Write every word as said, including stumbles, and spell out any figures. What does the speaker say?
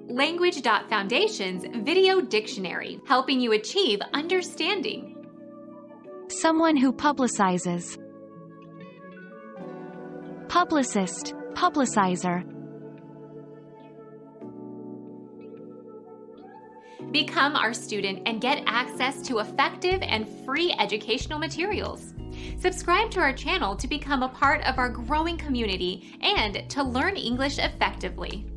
Language Foundation's Video Dictionary, helping you achieve understanding. Someone who publicizes. Publicist, publicizer. Become our student and get access to effective and free educational materials. Subscribe to our channel to become a part of our growing community and to learn English effectively.